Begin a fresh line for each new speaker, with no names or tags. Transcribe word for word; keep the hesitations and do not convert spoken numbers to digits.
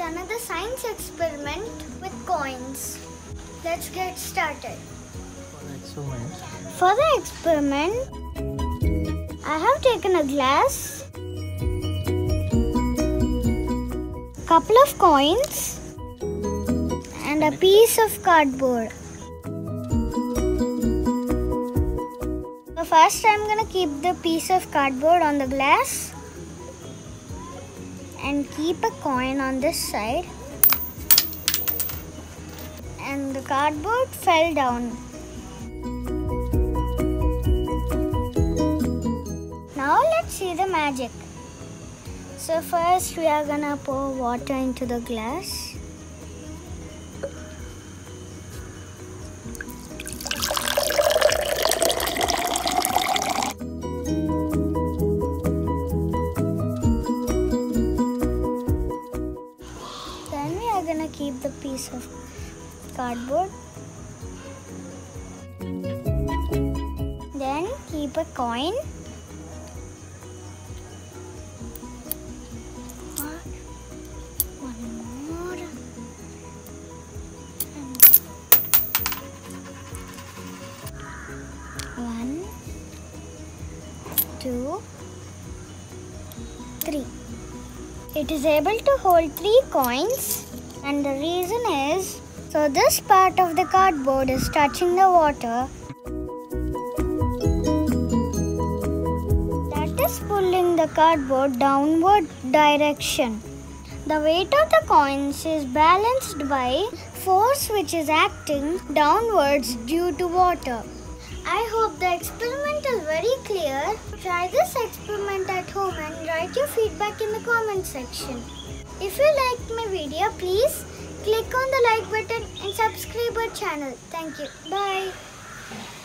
another science experiment with coins. Let's get started. For the experiment, I have taken a glass, couple of coins, and a piece of cardboard. So first I'm going to keep the piece of cardboard on the glass and keep a coin on this side, and the cardboard fell down. Now let's see the magic. So first we are gonna pour water into the glass. Then we are gonna keep the piece of cardboard. Then keep a coin. One more. One, two, three. It is able to hold three coins, and the reason is, so this part of the cardboard is touching the water. That is pulling the cardboard downward direction. The weight of the coins is balanced by force which is acting downwards due to water. I hope the experiment is very clear. Try this experiment at home and write your feedback in the comment section. If you liked my video, please click on the like button and subscribe our channel. Thank you. Bye.